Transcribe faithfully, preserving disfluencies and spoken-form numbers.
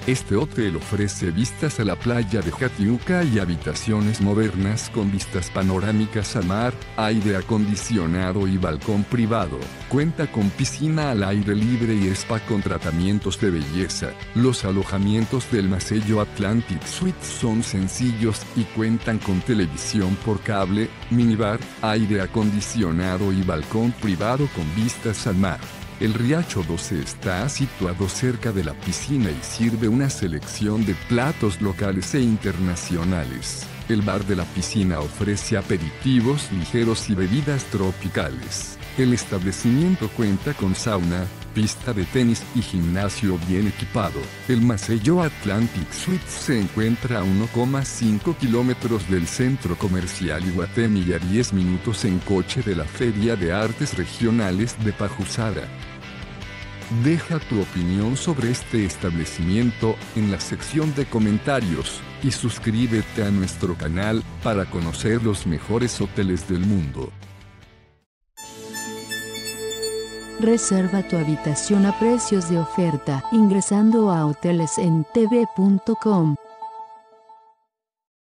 Este hotel ofrece vistas a la playa de Jatiuca y habitaciones modernas con vistas panorámicas al mar, aire acondicionado y balcón privado. Cuenta con piscina al aire libre y spa con tratamientos de belleza. Los alojamientos del Maceió Atlantic Suites son sencillos y cuentan con televisión por cable, minibar, aire acondicionado y balcón privado con vistas al mar. El Riacho doce está situado cerca de la piscina y sirve una selección de platos locales e internacionales. El bar de la piscina ofrece aperitivos ligeros y bebidas tropicales. El establecimiento cuenta con sauna, pista de tenis y gimnasio bien equipado. El Maceió Atlantic Suites se encuentra a uno coma cinco kilómetros del centro comercial Iguatemi y a diez minutos en coche de la Feria de Artes Regionales de Pajusara. Deja tu opinión sobre este establecimiento en la sección de comentarios y suscríbete a nuestro canal para conocer los mejores hoteles del mundo. Reserva tu habitación a precios de oferta ingresando a hoteles en t v punto com.